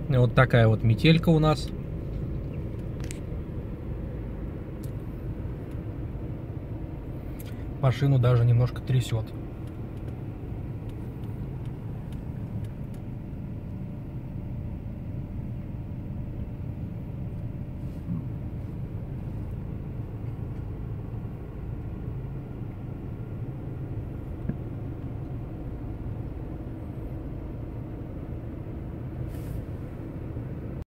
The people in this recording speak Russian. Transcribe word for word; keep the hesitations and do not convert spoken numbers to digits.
Вот такая вот метелька у нас. Машину даже немножко трясет.